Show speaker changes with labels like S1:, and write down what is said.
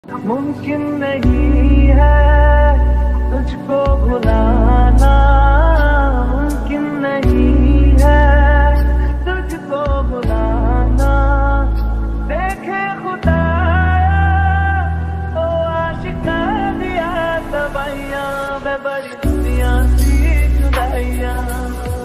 S1: मुमकिन नहीं है तुझको भुलाना, मुमकिन नहीं है तुझको भुलाना। देखे खुदाया तो आशिका दिया तबाहियां, मैं बड़ी दुनिया सी जुदाइयां।